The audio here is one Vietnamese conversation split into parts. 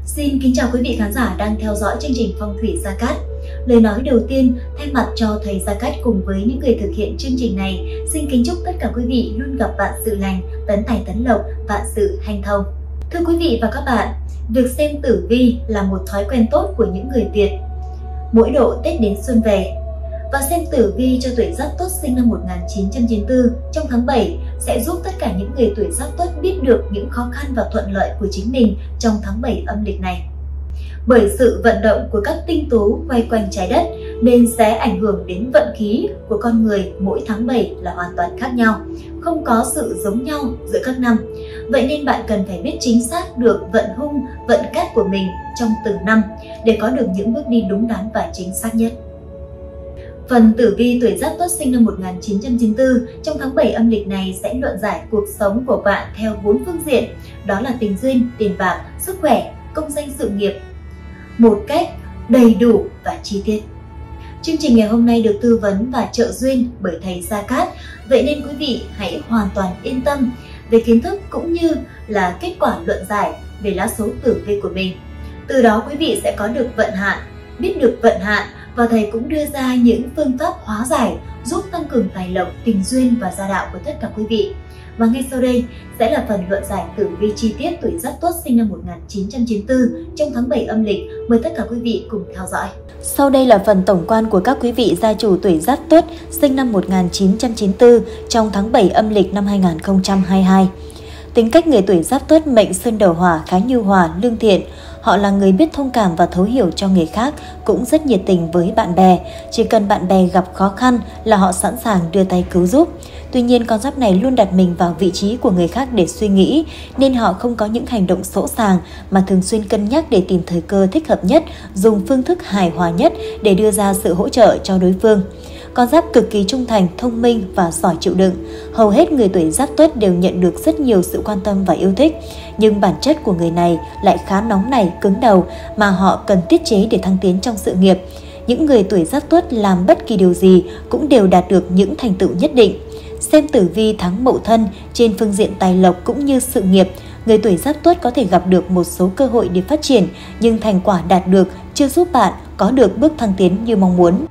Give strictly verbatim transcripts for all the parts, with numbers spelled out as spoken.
Xin kính chào quý vị khán giả đang theo dõi chương trình Phong thủy Gia Cát. Lời nói đầu tiên thay mặt cho thầy Gia Cát cùng với những người thực hiện chương trình này, xin kính chúc tất cả quý vị luôn gặp vạn sự lành, tấn tài tấn lộc, vạn sự hanh thông. Thưa quý vị và các bạn, việc xem tử vi là một thói quen tốt của những người Việt. Mỗi độ Tết đến xuân về, và xem tử vi cho tuổi Giáp Tuất sinh năm một nghìn chín trăm chín mươi tư trong tháng bảy sẽ giúp tất cả những người tuổi Giáp Tuất biết được những khó khăn và thuận lợi của chính mình trong tháng bảy âm lịch này. Bởi sự vận động của các tinh tú quay quanh trái đất nên sẽ ảnh hưởng đến vận khí của con người mỗi tháng bảy là hoàn toàn khác nhau, không có sự giống nhau giữa các năm. Vậy nên bạn cần phải biết chính xác được vận hung, vận cát của mình trong từng năm để có được những bước đi đúng đắn và chính xác nhất. Phần tử vi tuổi Giáp Tuất sinh năm một nghìn chín trăm chín mươi tư trong tháng bảy âm lịch này sẽ luận giải cuộc sống của bạn theo bốn phương diện, đó là tình duyên, tiền bạc, sức khỏe, công danh sự nghiệp, một cách đầy đủ và chi tiết. Chương trình ngày hôm nay được tư vấn và trợ duyên bởi thầy Gia Cát, vậy nên quý vị hãy hoàn toàn yên tâm về kiến thức cũng như là kết quả luận giải về lá số tử vi của mình. Từ đó quý vị sẽ có được vận hạn, biết được vận hạn, và thầy cũng đưa ra những phương pháp hóa giải giúp tăng cường tài lộc, tình duyên và gia đạo của tất cả quý vị. Và ngay sau đây sẽ là phần luận giải tử vi chi tiết tuổi Giáp Tuất sinh năm một nghìn chín trăm chín mươi tư trong tháng bảy âm lịch. Mời tất cả quý vị cùng theo dõi. Sau đây là phần tổng quan của các quý vị gia chủ tuổi Giáp Tuất sinh năm một nghìn chín trăm chín mươi tư trong tháng bảy âm lịch năm hai nghìn không trăm hai mươi hai. Tính cách người tuổi Giáp Tuất mệnh Sơn Đầu Hỏa khá nhu hòa, lương thiện. Họ là người biết thông cảm và thấu hiểu cho người khác, cũng rất nhiệt tình với bạn bè. Chỉ cần bạn bè gặp khó khăn là họ sẵn sàng đưa tay cứu giúp. Tuy nhiên, con giáp này luôn đặt mình vào vị trí của người khác để suy nghĩ, nên họ không có những hành động sỗ sàng mà thường xuyên cân nhắc để tìm thời cơ thích hợp nhất, dùng phương thức hài hòa nhất để đưa ra sự hỗ trợ cho đối phương. Con giáp cực kỳ trung thành, thông minh và giỏi chịu đựng. Hầu hết người tuổi Giáp Tuất đều nhận được rất nhiều sự quan tâm và yêu thích. Nhưng bản chất của người này lại khá nóng nảy, cứng đầu mà họ cần tiết chế để thăng tiến trong sự nghiệp. Những người tuổi Giáp Tuất làm bất kỳ điều gì cũng đều đạt được những thành tựu nhất định. Xem tử vi tháng Mậu Thân trên phương diện tài lộc cũng như sự nghiệp, người tuổi Giáp Tuất có thể gặp được một số cơ hội để phát triển, nhưng thành quả đạt được chưa giúp bạn có được bước thăng tiến như mong muốn.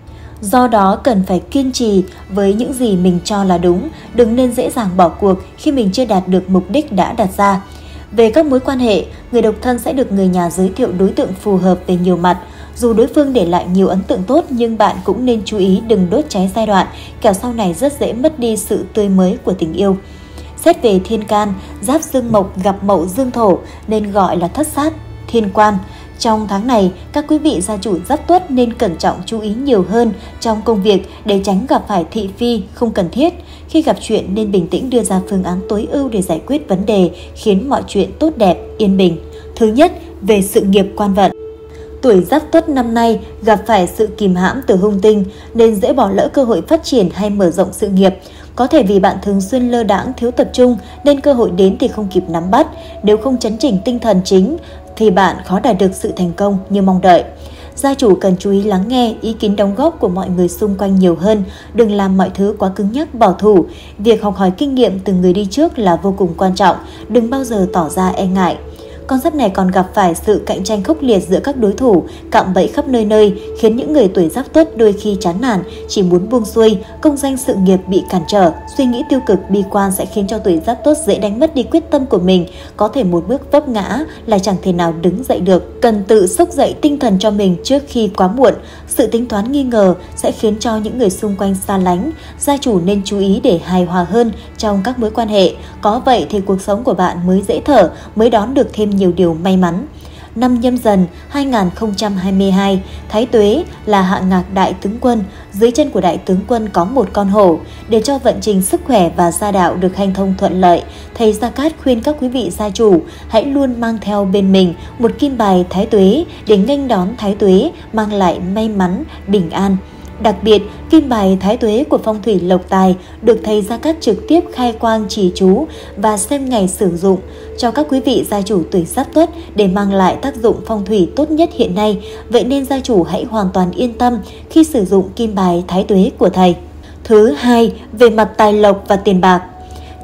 Do đó cần phải kiên trì với những gì mình cho là đúng, đừng nên dễ dàng bỏ cuộc khi mình chưa đạt được mục đích đã đặt ra. Về các mối quan hệ, người độc thân sẽ được người nhà giới thiệu đối tượng phù hợp về nhiều mặt. Dù đối phương để lại nhiều ấn tượng tốt nhưng bạn cũng nên chú ý đừng đốt cháy giai đoạn, kẻo sau này rất dễ mất đi sự tươi mới của tình yêu. Xét về thiên can, Giáp Dương Mộc gặp Mậu Dương Thổ nên gọi là thất sát, thiên quan. Trong tháng này, các quý vị gia chủ Giáp Tuất nên cẩn trọng chú ý nhiều hơn trong công việc để tránh gặp phải thị phi không cần thiết. Khi gặp chuyện nên bình tĩnh đưa ra phương án tối ưu để giải quyết vấn đề, khiến mọi chuyện tốt đẹp, yên bình. Thứ nhất, về sự nghiệp quan vận. Tuổi Giáp Tuất năm nay gặp phải sự kìm hãm từ hung tinh nên dễ bỏ lỡ cơ hội phát triển hay mở rộng sự nghiệp. Có thể vì bạn thường xuyên lơ đãng, thiếu tập trung nên cơ hội đến thì không kịp nắm bắt. Nếu không chấn chỉnh tinh thần chính thì bạn khó đạt được sự thành công như mong đợi. Gia chủ cần chú ý lắng nghe ý kiến đóng góp của mọi người xung quanh nhiều hơn, đừng làm mọi thứ quá cứng nhắc, bảo thủ. Việc học hỏi kinh nghiệm từ người đi trước là vô cùng quan trọng, đừng bao giờ tỏ ra e ngại. Con giáp này còn gặp phải sự cạnh tranh khốc liệt giữa các đối thủ, cạm bẫy khắp nơi nơi, khiến những người tuổi Giáp Tuất đôi khi chán nản, chỉ muốn buông xuôi, công danh sự nghiệp bị cản trở. Suy nghĩ tiêu cực, bi quan sẽ khiến cho tuổi Giáp Tuất dễ đánh mất đi quyết tâm của mình, có thể một bước vấp ngã là chẳng thể nào đứng dậy được. Cần tự xốc dậy tinh thần cho mình trước khi quá muộn. Sự tính toán nghi ngờ sẽ khiến cho những người xung quanh xa lánh. Gia chủ nên chú ý để hài hòa hơn trong các mối quan hệ. Có vậy thì cuộc sống của bạn mới dễ thở, mới đón được thêm nhiều điều may mắn. Năm Nhâm Dần hai nghìn không trăm hai mươi hai, Thái Tuế là hạ ngạc đại tướng quân, dưới chân của đại tướng quân có một con hổ. Để cho vận trình sức khỏe và gia đạo được hanh thông thuận lợi, thầy Gia Cát khuyên các quý vị gia chủ hãy luôn mang theo bên mình một kim bài Thái Tuế để nghênh đón Thái Tuế mang lại may mắn, bình an. Đặc biệt, kim bài Thái Tuế của phong thủy lộc tài được thầy Gia Cát trực tiếp khai quang trì chú và xem ngày sử dụng cho các quý vị gia chủ tuổi Giáp Tuất để mang lại tác dụng phong thủy tốt nhất hiện nay. Vậy nên gia chủ hãy hoàn toàn yên tâm khi sử dụng kim bài Thái Tuế của thầy. Thứ hai, về mặt tài lộc và tiền bạc.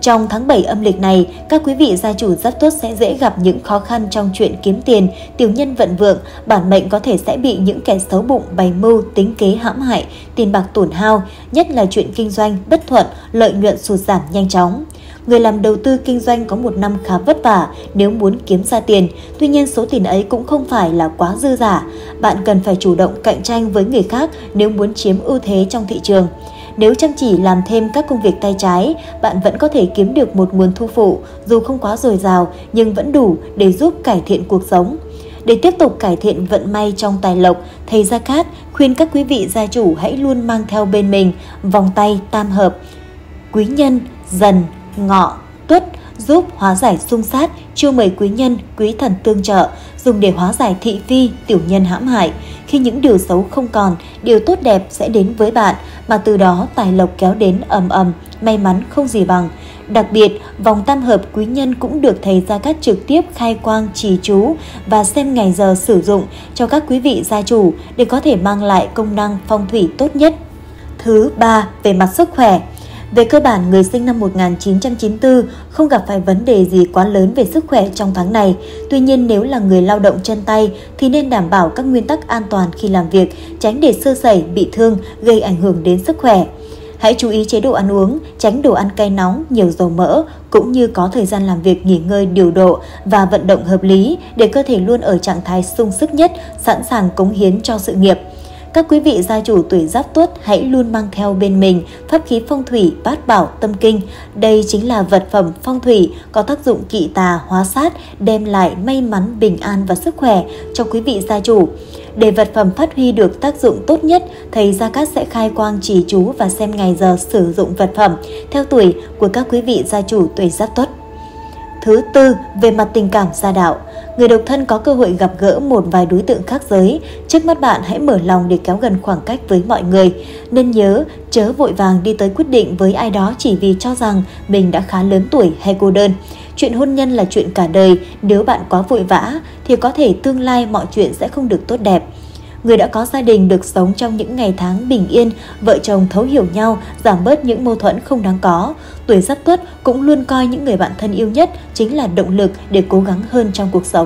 Trong tháng bảy âm lịch này, các quý vị gia chủ Giáp Tuất sẽ dễ gặp những khó khăn trong chuyện kiếm tiền, tiểu nhân vận vượng, bản mệnh có thể sẽ bị những kẻ xấu bụng bày mưu, tính kế hãm hại, tiền bạc tổn hao, nhất là chuyện kinh doanh bất thuận, lợi nhuận sụt giảm nhanh chóng. Người làm đầu tư kinh doanh có một năm khá vất vả nếu muốn kiếm ra tiền, tuy nhiên số tiền ấy cũng không phải là quá dư dả. Bạn cần phải chủ động cạnh tranh với người khác nếu muốn chiếm ưu thế trong thị trường. Nếu chăm chỉ làm thêm các công việc tay trái, bạn vẫn có thể kiếm được một nguồn thu phụ, dù không quá dồi dào nhưng vẫn đủ để giúp cải thiện cuộc sống. Để tiếp tục cải thiện vận may trong tài lộc, thầy Gia Cát khuyên các quý vị gia chủ hãy luôn mang theo bên mình vòng tay tam hợp, quý nhân, dần, ngọ, tuất, giúp hóa giải xung sát, chiêu mời quý nhân, quý thần tương trợ, dùng để hóa giải thị phi, tiểu nhân hãm hại. Khi những điều xấu không còn, điều tốt đẹp sẽ đến với bạn, mà từ đó tài lộc kéo đến ầm ầm, may mắn không gì bằng. Đặc biệt, vòng tam hợp quý nhân cũng được thầy Gia Cát trực tiếp khai quang trì chú và xem ngày giờ sử dụng cho các quý vị gia chủ để có thể mang lại công năng phong thủy tốt nhất. Thứ ba, về mặt sức khỏe. Về cơ bản, người sinh năm một nghìn chín trăm chín mươi tư không gặp phải vấn đề gì quá lớn về sức khỏe trong tháng này. Tuy nhiên, nếu là người lao động chân tay thì nên đảm bảo các nguyên tắc an toàn khi làm việc, tránh để sơ sẩy, bị thương, gây ảnh hưởng đến sức khỏe. Hãy chú ý chế độ ăn uống, tránh đồ ăn cay nóng, nhiều dầu mỡ, cũng như có thời gian làm việc nghỉ ngơi điều độ và vận động hợp lý để cơ thể luôn ở trạng thái sung sức nhất, sẵn sàng cống hiến cho sự nghiệp. Các quý vị gia chủ tuổi Giáp Tuất hãy luôn mang theo bên mình pháp khí phong thủy Bát Bảo Tâm Kinh. Đây chính là vật phẩm phong thủy có tác dụng kỵ tà hóa sát, đem lại may mắn, bình an và sức khỏe cho quý vị gia chủ. Để vật phẩm phát huy được tác dụng tốt nhất, thầy Gia Cát sẽ khai quang trì chú và xem ngày giờ sử dụng vật phẩm theo tuổi của các quý vị gia chủ tuổi Giáp Tuất. Thứ tư, về mặt tình cảm gia đạo. Người độc thân có cơ hội gặp gỡ một vài đối tượng khác giới. Trước mắt bạn hãy mở lòng để kéo gần khoảng cách với mọi người. Nên nhớ, chớ vội vàng đi tới quyết định với ai đó chỉ vì cho rằng mình đã khá lớn tuổi hay cô đơn. Chuyện hôn nhân là chuyện cả đời, nếu bạn quá vội vã thì có thể tương lai mọi chuyện sẽ không được tốt đẹp. Người đã có gia đình được sống trong những ngày tháng bình yên, vợ chồng thấu hiểu nhau, giảm bớt những mâu thuẫn không đáng có. Tuổi Giáp Tuất cũng luôn coi những người bạn thân yêu nhất chính là động lực để cố gắng hơn trong cuộc sống.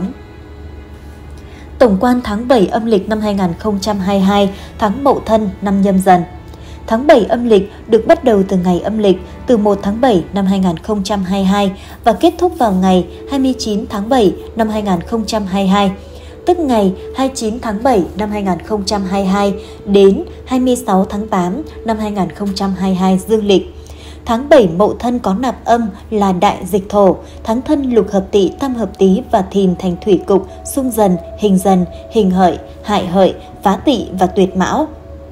Tổng quan tháng bảy âm lịch năm hai nghìn không trăm hai mươi hai, tháng Mậu Thân năm Nhâm Dần. Tháng bảy âm lịch được bắt đầu từ ngày âm lịch từ một tháng bảy năm hai nghìn không trăm hai mươi hai và kết thúc vào ngày hai mươi chín tháng bảy năm hai nghìn không trăm hai mươi hai. Tức ngày hai mươi chín tháng bảy năm hai nghìn không trăm hai mươi hai đến hai mươi sáu tháng tám năm hai nghìn không trăm hai mươi hai dương lịch. Tháng bảy Mậu Thân có nạp âm là đại dịch thổ, tháng Thân lục hợp Tỵ, tam hợp Tý và Thìn thành thủy cục, xung Dần, hình Dần, hình Hợi, hại Hợi, phá Tỵ và tuyệt Mão.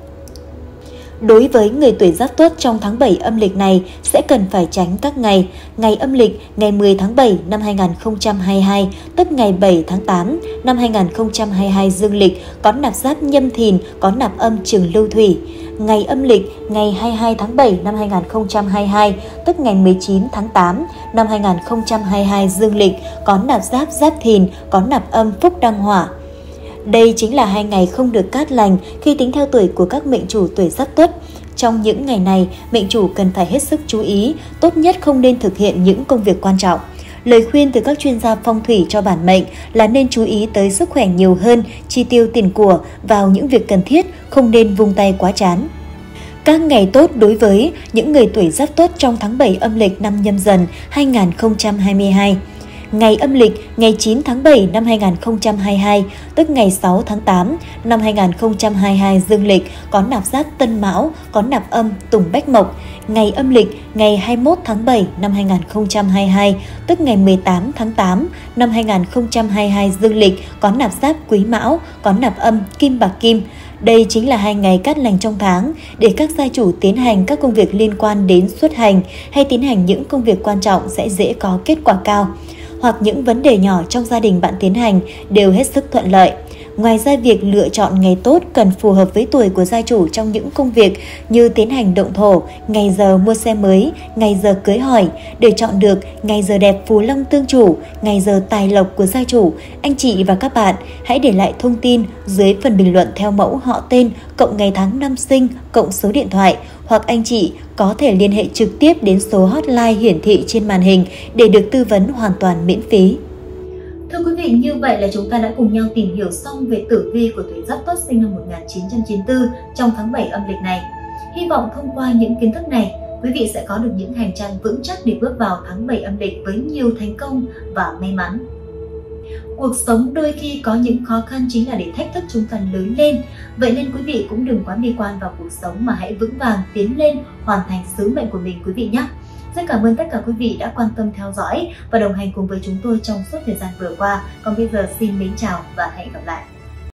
Đối với người tuổi Giáp Tuất trong tháng bảy âm lịch này sẽ cần phải tránh các ngày. Ngày âm lịch ngày mười tháng bảy năm hai nghìn không trăm hai mươi hai, tức ngày bảy tháng tám năm hai nghìn không trăm hai mươi hai dương lịch có nạp giáp Nhâm Thìn, có nạp âm Trường Lưu Thủy. Ngày âm lịch ngày hai mươi hai tháng bảy năm hai nghìn không trăm hai mươi hai, tức ngày mười chín tháng tám năm hai nghìn không trăm hai mươi hai dương lịch có nạp giáp Giáp Thìn, có nạp âm Phúc Đăng Hỏa. Đây chính là hai ngày không được cát lành khi tính theo tuổi của các mệnh chủ tuổi Giáp Tuất. Trong những ngày này, mệnh chủ cần phải hết sức chú ý, tốt nhất không nên thực hiện những công việc quan trọng. Lời khuyên từ các chuyên gia phong thủy cho bản mệnh là nên chú ý tới sức khỏe nhiều hơn, chi tiêu tiền của vào những việc cần thiết, không nên vung tay quá chán. Các ngày tốt đối với những người tuổi Giáp Tuất trong tháng bảy âm lịch năm Nhâm Dần hai nghìn không trăm hai mươi hai. Ngày âm lịch ngày chín tháng bảy năm hai nghìn không trăm hai mươi hai, tức ngày sáu tháng tám năm hai nghìn không trăm hai mươi hai dương lịch có nạp giáp Tân Mão, có nạp âm Tùng Bách Mộc. Ngày âm lịch ngày hai mươi mốt tháng bảy năm hai nghìn không trăm hai mươi hai, tức ngày mười tám tháng tám năm hai nghìn không trăm hai mươi hai dương lịch có nạp giáp Quý Mão, có nạp âm Kim Bạc Kim. Đây chính là hai ngày cát lành trong tháng để các gia chủ tiến hành các công việc liên quan đến xuất hành hay tiến hành những công việc quan trọng sẽ dễ có kết quả cao, hoặc những vấn đề nhỏ trong gia đình bạn tiến hành đều hết sức thuận lợi. Ngoài ra, việc lựa chọn ngày tốt cần phù hợp với tuổi của gia chủ trong những công việc như tiến hành động thổ, ngày giờ mua xe mới, ngày giờ cưới hỏi. Để chọn được ngày giờ đẹp phù long tương chủ, ngày giờ tài lộc của gia chủ, anh chị và các bạn hãy để lại thông tin dưới phần bình luận theo mẫu họ tên, cộng ngày tháng năm sinh, cộng số điện thoại, hoặc anh chị có thể liên hệ trực tiếp đến số hotline hiển thị trên màn hình để được tư vấn hoàn toàn miễn phí. Thưa quý vị, như vậy là chúng ta đã cùng nhau tìm hiểu xong về tử vi của tuổi Giáp Tuất sinh năm một nghìn chín trăm chín mươi tư trong tháng bảy âm lịch này. Hy vọng thông qua những kiến thức này, quý vị sẽ có được những hành trang vững chắc để bước vào tháng bảy âm lịch với nhiều thành công và may mắn. Cuộc sống đôi khi có những khó khăn chính là để thách thức chúng ta lớn lên. Vậy nên quý vị cũng đừng quá bi quan vào cuộc sống mà hãy vững vàng tiến lên, hoàn thành sứ mệnh của mình quý vị nhé. Rất cảm ơn tất cả quý vị đã quan tâm theo dõi và đồng hành cùng với chúng tôi trong suốt thời gian vừa qua. Còn bây giờ xin mến chào và hẹn gặp lại.